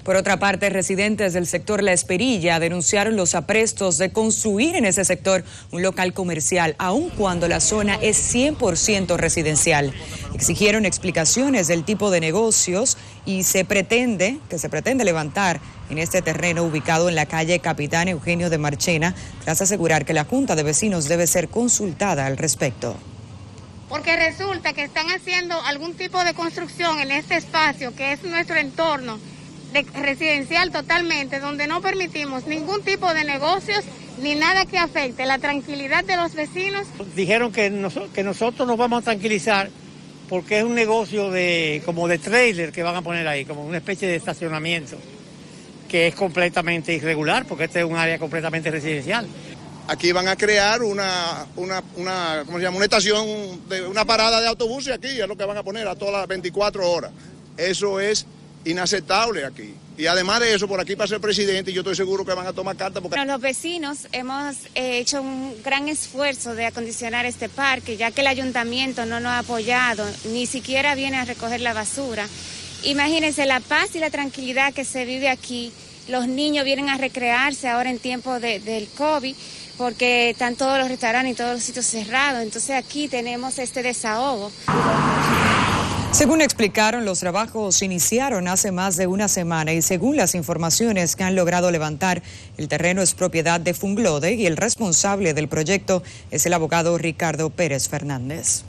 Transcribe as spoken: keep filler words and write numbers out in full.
Por otra parte, residentes del sector La Esperilla denunciaron los aprestos de construir en ese sector un local comercial, aun cuando la zona es cien por ciento residencial. Exigieron explicaciones del tipo de negocios y se pretende, que se pretende levantar en este terreno ubicado en la calle Capitán Eugenio de Marchena, tras asegurar que la Junta de Vecinos debe ser consultada al respecto. Porque resulta que están haciendo algún tipo de construcción en este espacio que es nuestro entorno de residencial totalmente, donde no permitimos ningún tipo de negocios ni nada que afecte la tranquilidad de los vecinos. Dijeron que, nos, que nosotros nos vamos a tranquilizar porque es un negocio de como de trailer que van a poner ahí, como una especie de estacionamiento, que es completamente irregular porque este es un área completamente residencial. Aquí van a crear una, una, una, ¿cómo se llama? Una estación, de, una parada de autobuses aquí, es lo que van a poner a todas las veinticuatro horas. Eso es inaceptable aquí. Y además de eso, por aquí pasa el presidente y yo estoy seguro que van a tomar cartas. Porque... Bueno, los vecinos hemos eh, hecho un gran esfuerzo de acondicionar este parque, ya que el ayuntamiento no nos ha apoyado, ni siquiera viene a recoger la basura. Imagínense la paz y la tranquilidad que se vive aquí. Los niños vienen a recrearse ahora en tiempo de, del COVID, porque están todos los restaurantes y todos los sitios cerrados. Entonces aquí tenemos este desahogo. Según explicaron, los trabajos iniciaron hace más de una semana y según las informaciones que han logrado levantar, el terreno es propiedad de Funglode y el responsable del proyecto es el abogado Ricardo Pérez Fernández.